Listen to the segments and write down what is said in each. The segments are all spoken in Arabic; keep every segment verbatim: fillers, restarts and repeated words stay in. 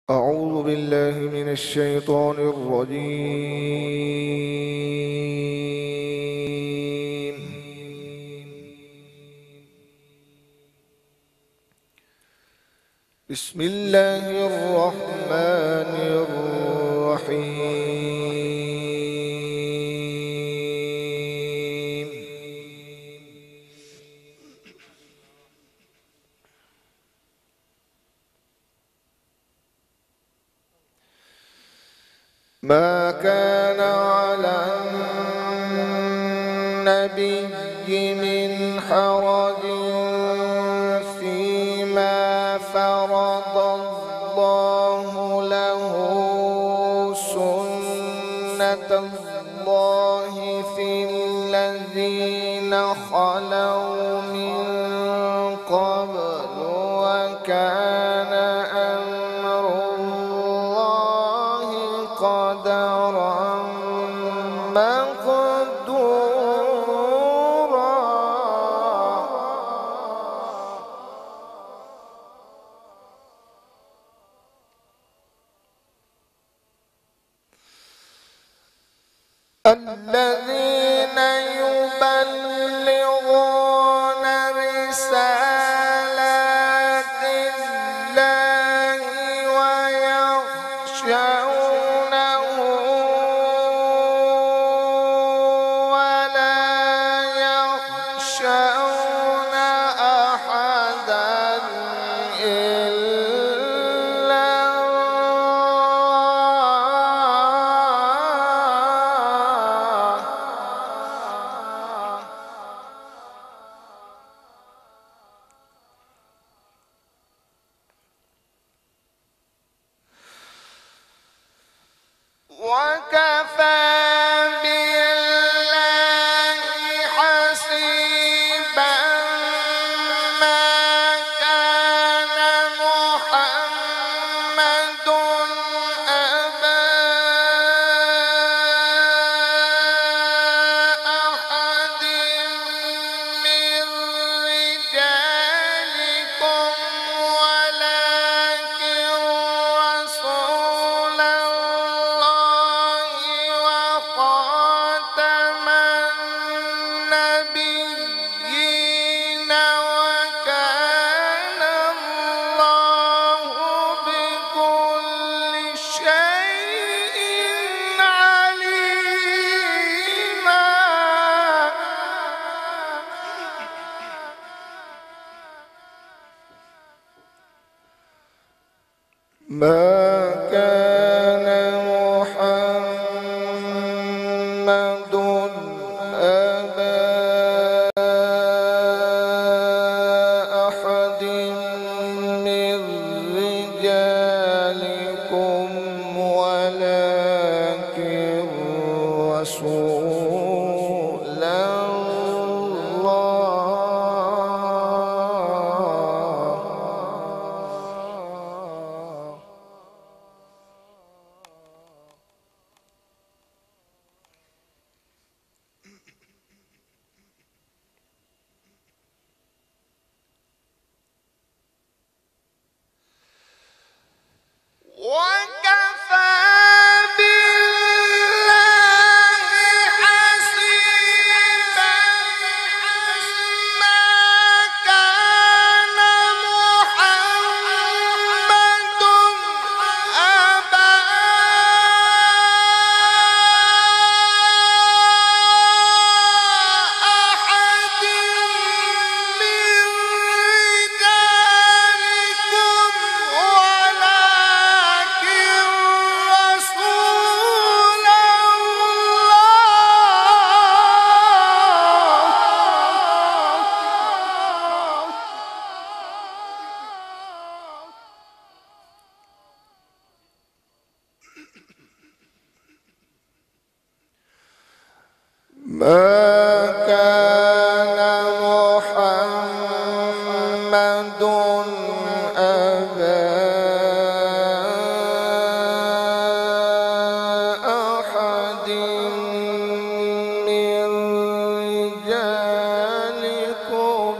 أعوذ بالله من الشيطان الرجيم. بسم الله الرحمن الرحيم. ما كان على النبي من حرج فيما فرض الله له، سنة الله في الذين خلوا من قبل، وكان أمر الله قدرا مقدورا. الذين يبلغون رسالات الله ويخشونه ولا يخشون أحدا إلا وكفى بالله حسيبا. ما كان محمد أبا أحد من رجالكم ولكن رسول الله وخاتم النبيين، وكان الله بكل شيء عليما. ما كان محمد أبا أحد من رجالكم ولكن رسول الله وكفى بالله حسيبا. ما كان محمد أبا أحد من رجالكم ولكن رسول الله. ما كان محمد أبا أحد من رجالكم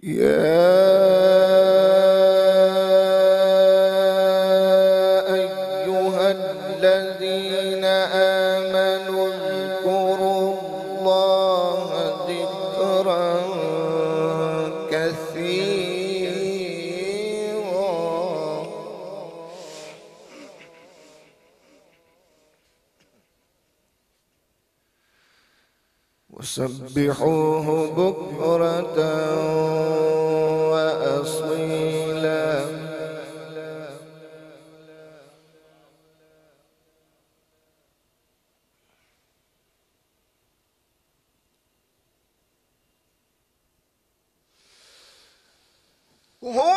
يا أيها الذين آمنوا اذكروا الله ذكرا كثيرا وسبحوه بكرة وأصيلا. هو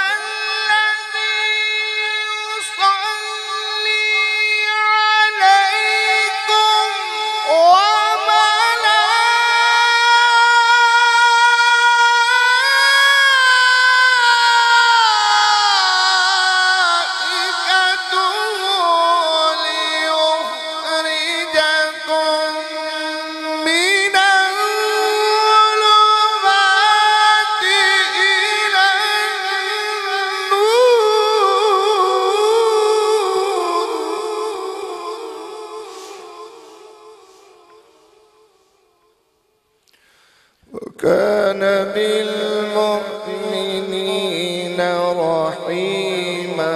وكان بالمؤمنين رحيما.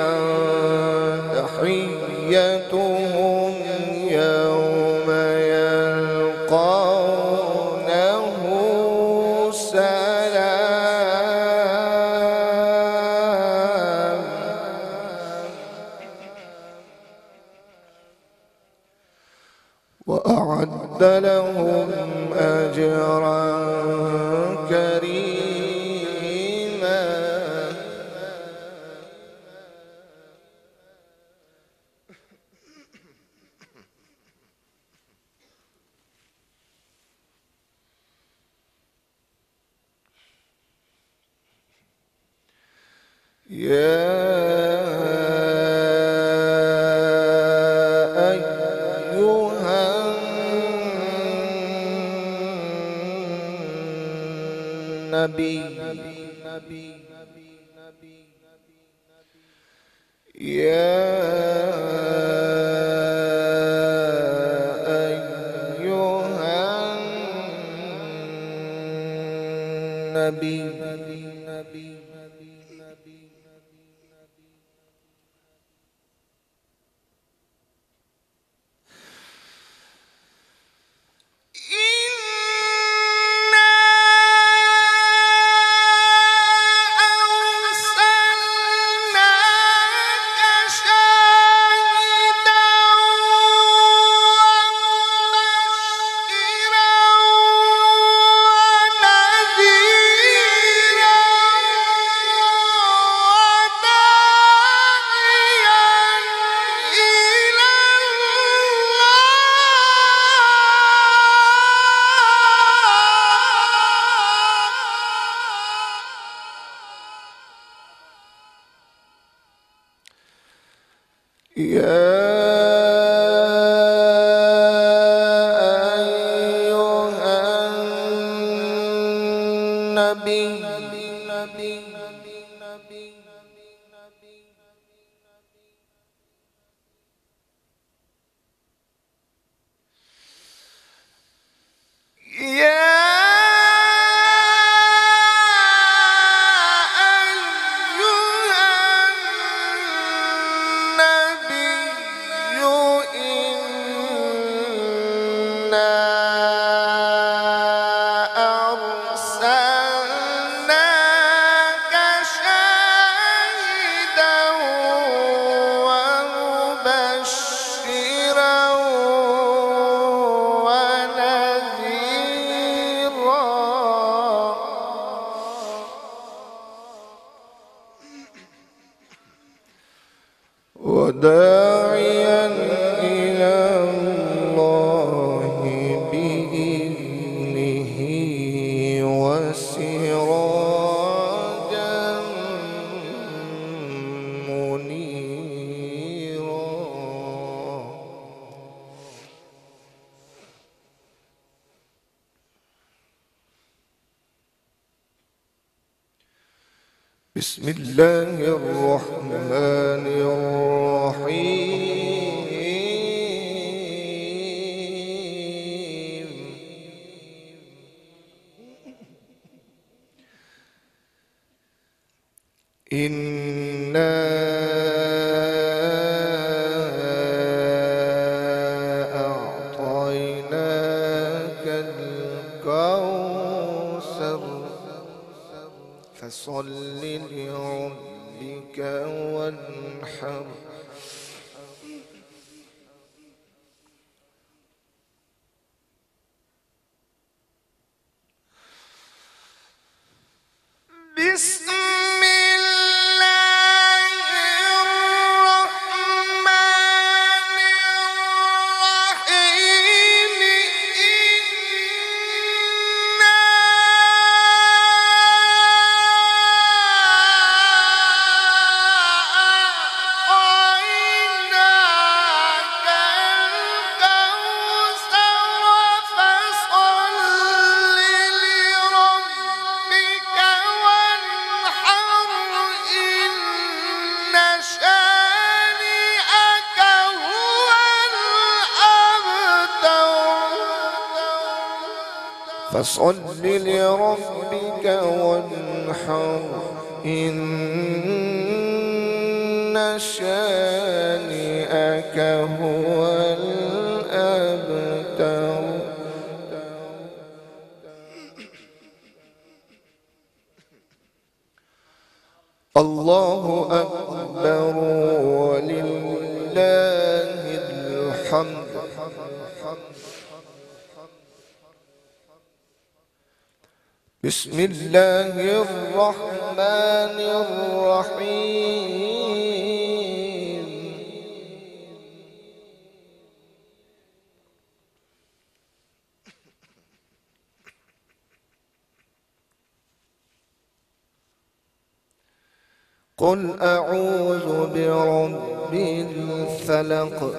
تحيتهم يوم يلقونه سلام. وأعد لهم أجرا كريما. يا النبي يا أيها النبي يا أيها النبي يا وداعيا إلى الله بإذنه وسراجا منيرا. بسم الله الرحمن الرحيم إنا أعطيناك الكوثر فصل لربك وانحر بسم فصل لربك وانحر إن شانئك هو الأبتر الله أكبر ولله الحمد بسم الله الرحمن الرحيم قل أعوذ برب الفلق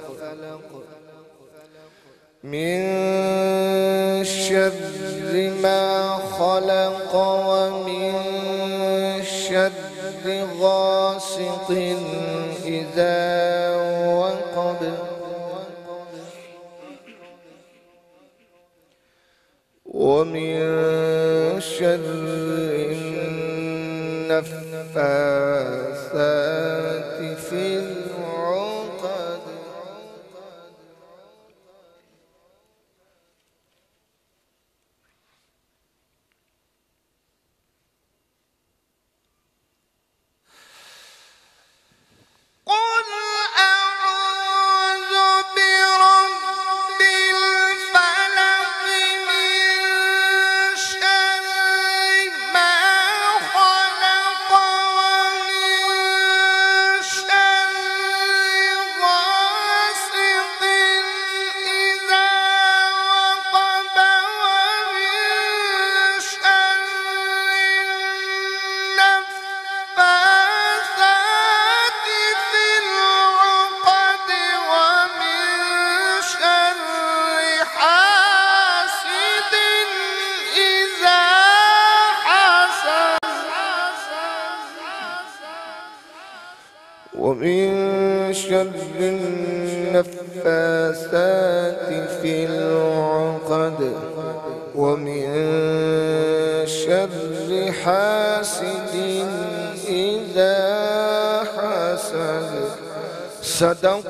من شر ما خلق ومن شر غاسق إذا وقب ومن شر النفاثات في العقد ومن شر النفاثات في العقد ومن شر حاسد إذا حسد صدق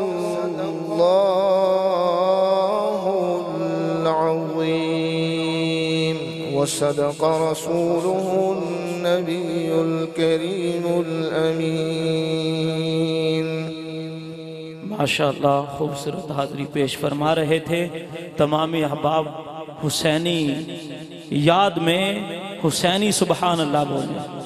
الله العظيم وصدق رسوله النبي الكريم الأمين माशाअल्लाह खूबसूरत हाज़री पेश फरमा रहे थे। तमामी अहबाब हुसैनी याद में हुसैनी सुबहान अल्लाह बोले।